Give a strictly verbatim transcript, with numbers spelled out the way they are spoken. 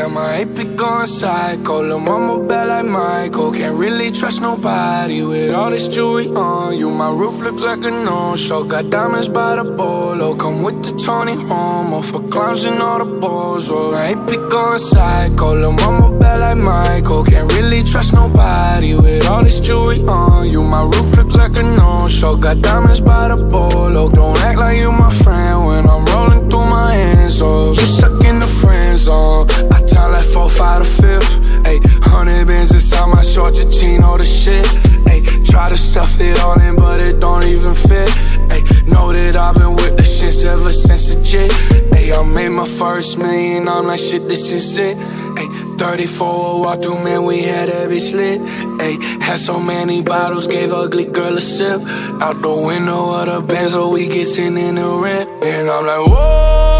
Yeah, my A P going psycho. Lil' mama bad like Michael. Can't really trust nobody with all this jewelry on you. My roof look like a no-show. Got diamonds by the bolo. Come with the Tony Homo for clowns and all the balls. Oh, my A P going psycho. Lil' mama bad like Michael. Can't really trust nobody with all this jewelry on you. My roof look like a no-show. Got diamonds by the bolo. Don't act like you my friend when I'm rolling through my hands. Oh, you stuck in the friend zone. I time like four, five to fifth. Ayy, hundred bands inside my short Chino the shit. Ayy, try to stuff it all in, but it don't even fit. Ayy, know that I've been with the shits ever since the jit. Ayy, I made my first million, I'm like shit, this is it. Ayy, thirty-four walk through, man, we had that bitch lit. Ayy, had so many bottles, gave ugly girl a sip. Out the window of the Benz, so we get sitting in the rent. And I'm like, whoa.